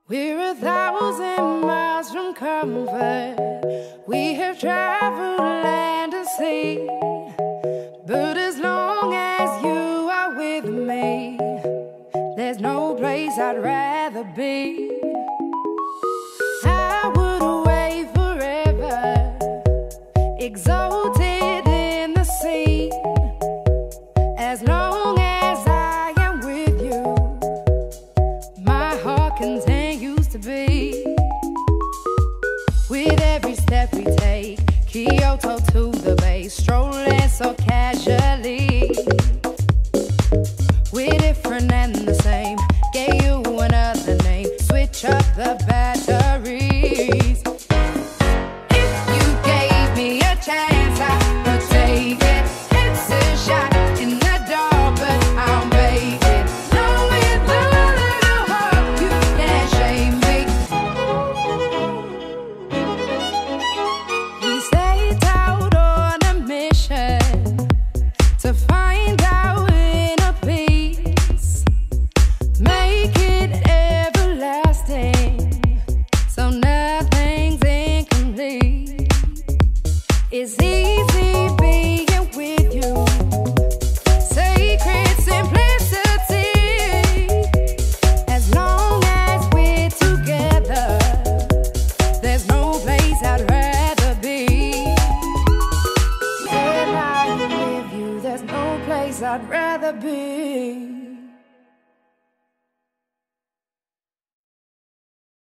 We're 1,000 miles from comfort. We have traveled land and sea. But as long as you are with me, there's no place I'd rather be. I would away forever, exalted in the sea. As long as I am with you, my heart continues to beat. With every step we take, Kyoto to the bay, strolling so casually. We're different and the same, gave you another name, switch up the batteries. If you gave me a chance, I would take it. It's a shot in the dark, but I'll make it. No, with a little heart, you can't shame me. We set out on a mission to find our inner peace, make it everlasting, so nothing's incomplete. It's easy being with you, sacred simplicity. As long as we're together, there's no place I'd rather be. When I'm with you, there's no place I'd rather be.